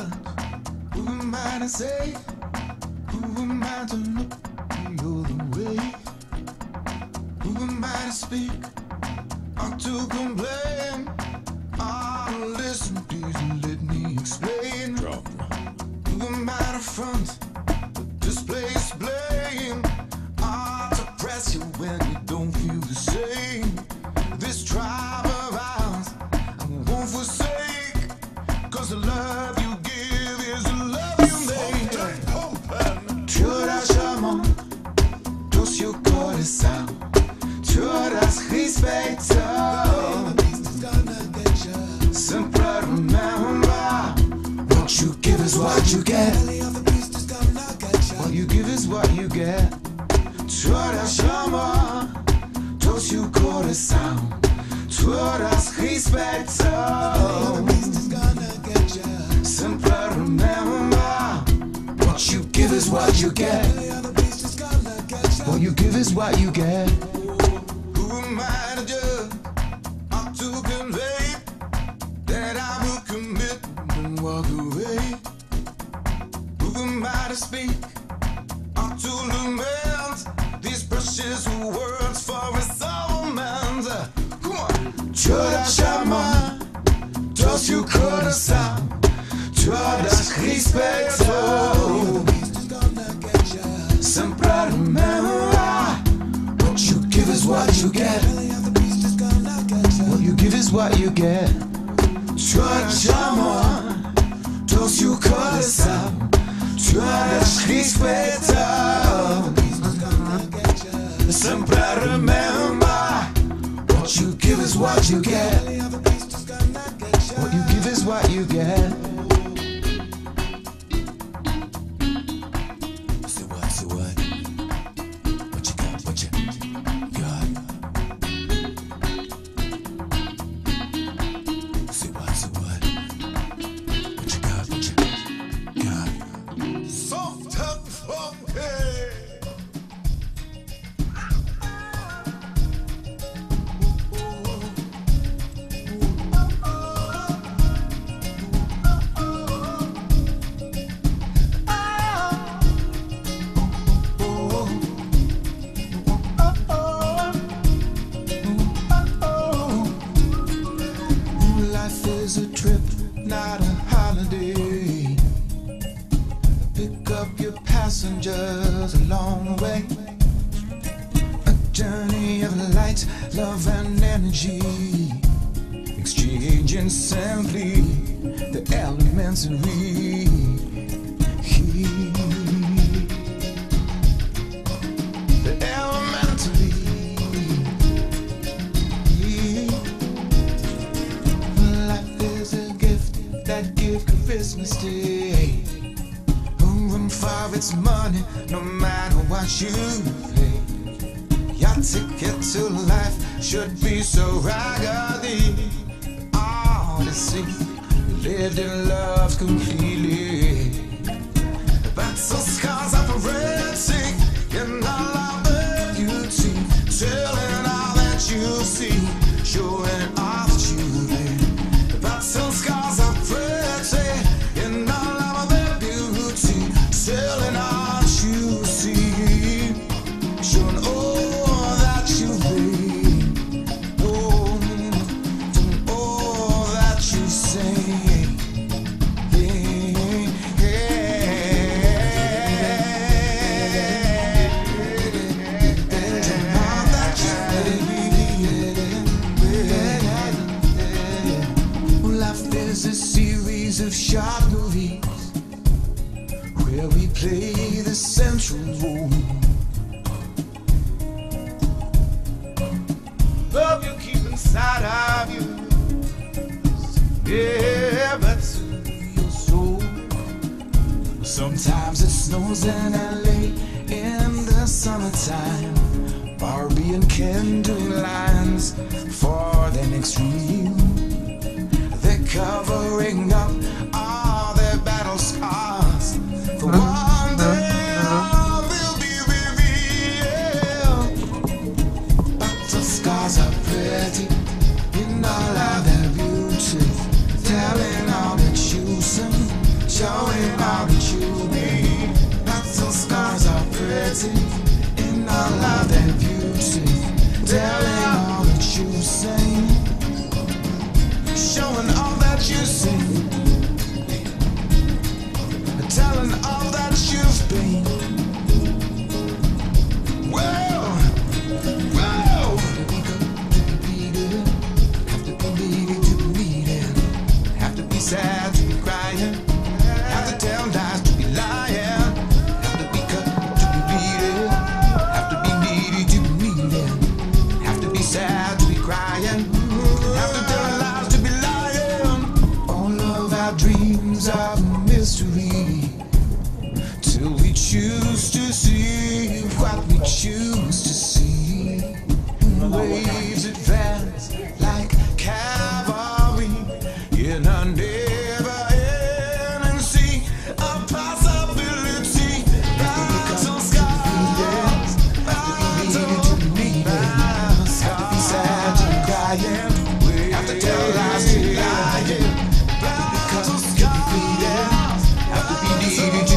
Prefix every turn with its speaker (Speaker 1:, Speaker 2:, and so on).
Speaker 1: But who am I to say? Who am I to look the other way? Who am I to speak or to complain? Oh, listen, please, and let me explain. Who am I to front? Displace blame. Oh, to press you when you don't feel the same. This tribe of ours I won't forsake, 'cause the love you give is the love you make. Tu das amor, dos seu coração, tu das respeito. Sempre remember, what you give is what you get. What you give is what you get. Tu das amor, dos seu coração, tu das respeito. Sempre remember, what you give is what you get. What you give is what you get. Who am I to judge or to convey that I will commit and walk away? Who am I to speak or to lament these precious words for a soul man's? Come on. Tu das amor, dos seu coração, tu das respeito. Sempre remember, what you give is what you get. What you give is what you get. Tu das amor, dos seu coração, tu das respeito. Sempre remember, what you give is what you get. What you give is what you get. So what, so what? What you got, what you got? So what, so what? What you got, what you got? Soft and funky. Life is a trip, not a holiday. Pick up your passengers along the way. A journey of light, love and energy, exchanging simply the elementary. The elementary. Life is a gift, that gift of Christmas Day. Hungering for its money, no matter what you pay. Your ticket to life should be so raggedy. Odyssey, lived in love completely. But some scars are forensic, and all of the beauty, telling all that you see, showing all that you live. But some scars are pretty, and all of the beauty, telling all that you see, showing all that you live. Oh, doing all that you say. Life is a series of short movies where we play the central role. Love you keep inside of you, yeah, but to your soul. Sometimes it snows in LA in the summertime. Barbie and Ken doing lines for the next reel. They're covering up all their battle scars. For one day all will be revealed. But the scars are pretty in all of their beauty, telling all that you see. telling all that you need. Lots of scars are pretty in all of that beauty. Telling all that you sing, showing all that you see, telling all that you've been. Whoa, whoa. Have to be needed to be needed. Have to be sad to be crying. Have to tell lies to be lying. Have to be cut to be bleeding. Have to be needy to be needed. Have to be sad to be crying. Have to tell lies to be lying. All of our dreams are a mystery till we choose to see what we choose to see. Waves advance like cavalry in a never-ending sea of possibility. Battle scars, battle scars. Have to be sad to be crying. Have to tell lies to be lying. Battle scars, have to be needed.